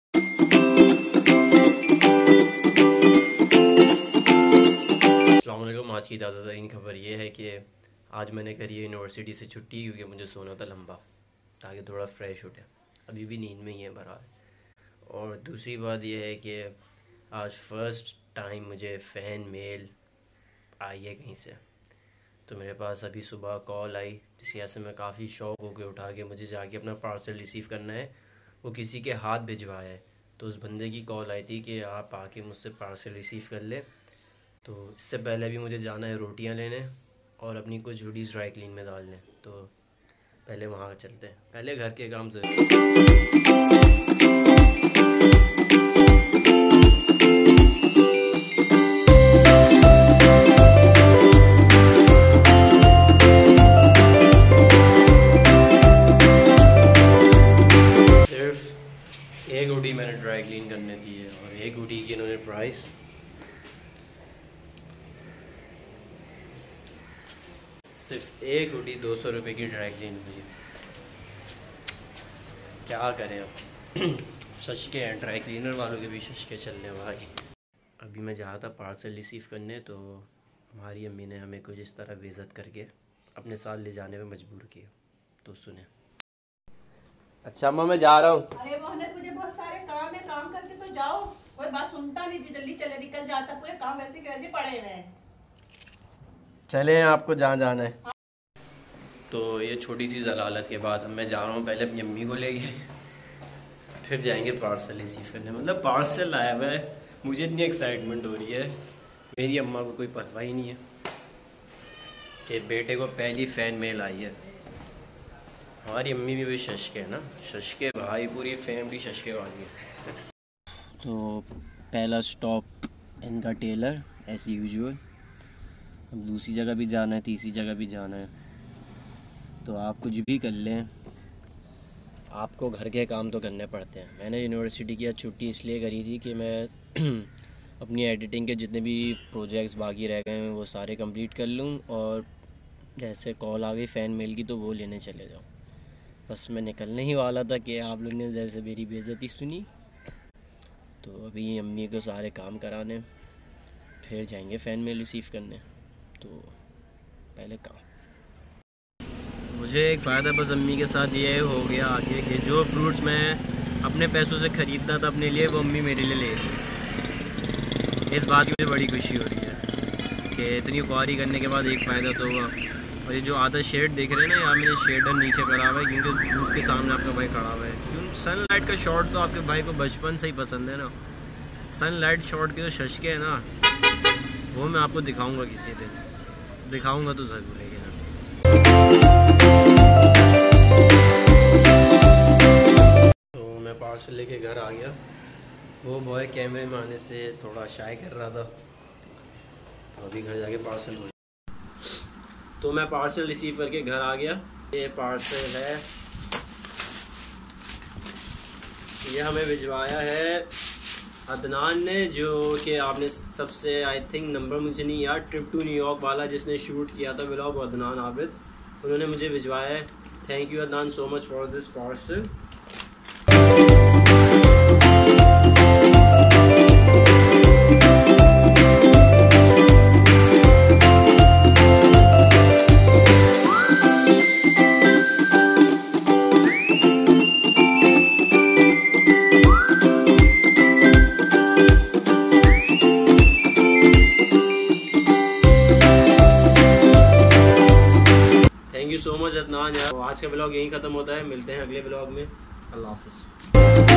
अस्सलामुअलैकुम। आज की ताज़ा तरीन खबर ये है कि आज मैंने करी है यूनिवर्सिटी से छुट्टी, क्योंकि मुझे सोना था लंबा ताकि थोड़ा फ्रेश उठे। अभी भी नींद में ही है बहरहाल। और दूसरी बात यह है कि आज फ़र्स्ट टाइम मुझे फ़ैन मेल आई है कहीं से। तो मेरे पास अभी सुबह कॉल आई, जिसकी वजह से मैं काफ़ी शौक़ होकर उठा के मुझे जाके अपना पार्सल रिसीव करना है। वो किसी के हाथ भिजवाया है। तो उस बंदे की कॉल आई थी कि आप आके मुझसे पार्सल रिसीव कर ले। तो इससे पहले भी मुझे जाना है रोटियां लेने और अपनी कुछ हुडीज़ ड्राई क्लीन में डालने। तो पहले वहाँ चलते हैं, पहले घर के काम से। सिर्फ एक हुडी मैंने ड्राई क्लीन करने दी है और एक हुडी की इन्होंने प्राइस सिर्फ एक हुडी 200 रुपये की ड्राई क्लीन हुई है। क्या करें अब शशके हैं, ड्राई क्लीनर वालों के भी शशके चलने भाई। अभी मैं जा रहा था पार्सल रिसीव करने, तो हमारी अम्मी ने हमें कुछ इस तरह बेइज्जत करके अपने साथ ले जाने में मजबूर किया। तो सुने। अच्छा अम्मा मैं जा रहा हूँ। अरे मोहम्मद, मुझे बहुत सारे काम है, काम करके तो जाओ। कोई बात सुनता नहीं, जल्दी चले निकल जाता, पूरे काम वैसे के वैसे पड़े हुए हैं। चले हैं, आपको जहाँ जाना है। तो ये छोटी सी ज़लालत के बाद अब मैं जा रहा हूँ, पहले अपनी अम्मी को लेके फिर जाएंगे पार्सल रिसीव करने। मतलब पार्सल आया हुआ है, मुझे इतनी एक्साइटमेंट हो रही है, मेरी अम्मा को कोई परवाह ही नहीं है कि बेटे को पहली फ़ैन मेल आई है। हमारी अम्मी भी शशके है ना, शशके भाई, पूरी फैमिली शशके वाली है। तो पहला स्टॉप इनका टेलर एज यूजुअल। अब दूसरी जगह भी जाना है, तीसरी जगह भी जाना है। तो आप कुछ भी कर लें, आपको घर के काम तो करने पड़ते हैं। मैंने यूनिवर्सिटी की आज छुट्टी इसलिए करी थी कि मैं अपनी एडिटिंग के जितने भी प्रोजेक्ट्स बाकी रह गए हैं वो सारे कंप्लीट कर लूँ, और जैसे कॉल आ गई फ़ैन मेल की तो वो लेने चले जाऊँ। बस मैं निकलने ही वाला था कि आप लोग ने जैसे मेरी बेइज्जती सुनी। तो अभी अम्मी को सारे काम कराने, फिर जाएंगे फ़ैन मेल रिसीव करने। तो पहले काम। मुझे एक फ़ायदा बस अम्मी के साथ ये हो गया आगे कि जो फ्रूट्स मैं अपने पैसों से ख़रीदता था अपने लिए, वो अम्मी मेरे लिए ले रही। इस बात की मुझे बड़ी खुशी हो रही है कि इतनी ख्वारी करने के बाद एक फ़ायदा तो हुआ। और ये जो आधा शेड देख रहे हैं ना, यहाँ मैंने शेडर नीचे करा हुआ है क्योंकि धूप के सामने आपका भाई खड़ा हुआ है। क्योंकि सनलाइट का शॉट तो आपके भाई को बचपन से ही पसंद है ना। सनलाइट शॉट के जो शशके हैं ना, वो मैं आपको दिखाऊंगा किसी दिन, दिखाऊंगा तो ज़रूर है ना। तो मैं पार्सल लेके घर आ गया। वो बॉय कैमरे में आने से थोड़ा शाय कर रहा था, तो अभी घर जाके पार्सल हो। तो मैं पार्सल रिसीव करके घर आ गया। ये पार्सल है, ये हमें भिजवाया है अदनान ने, जो कि आपने सबसे आई थिंक नंबर मुझे नहीं याद, ट्रिप टू न्यूयॉर्क वाला जिसने शूट किया था व्लॉग, अदनान आबिद, उन्होंने मुझे भिजवाया है। Thank you Adnan so much for this parcel. Thank you so much Adnan यार। तो आज का ब्लॉग यहीं ख़त्म होता है, मिलते हैं अगले ब्लॉग में। अल्लाह हाफ़िज़।